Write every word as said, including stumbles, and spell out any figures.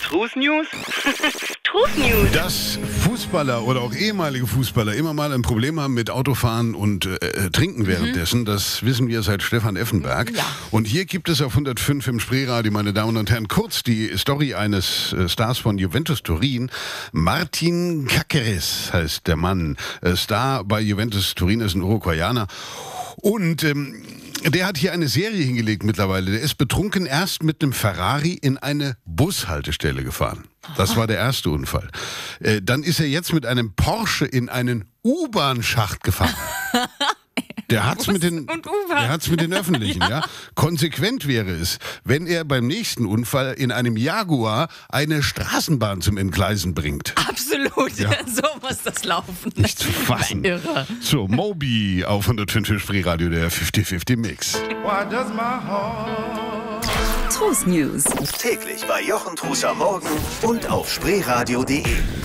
Trus News? Trus News. Dass Fußballer oder auch ehemalige Fußballer immer mal ein Problem haben mit Autofahren und äh, Trinken währenddessen, mhm. das wissen wir seit Stefan Effenberg. Ja. Und hier gibt es auf hundertfünf im Spreeradio, meine Damen und Herren, kurz die Story eines äh, Stars von Juventus Turin. Martin Caceres heißt der Mann. Äh, Star bei Juventus Turin, ist ein Uruguayaner. Und ähm, der hat hier eine Serie hingelegt mittlerweile. Der ist betrunken erst mit einem Ferrari in eine Bushaltestelle gefahren. Das war der erste Unfall. Äh, dann ist er jetzt mit einem Porsche in einen U-Bahn-Schacht gefahren. Der hat's mit den, der hat's mit den Öffentlichen, ja. ja. Konsequent wäre es, wenn er beim nächsten Unfall in einem Jaguar eine Straßenbahn zum Entgleisen bringt. Absolut, ja. So muss das laufen. Nicht zu fassen. Irre. So, Moby auf hundertfünf im Spreeradio, der fünfzig fünfzig Mix. Why does my heart... Trus News. Täglich bei Jochen Trus am Morgen und auf spreeradio punkt de.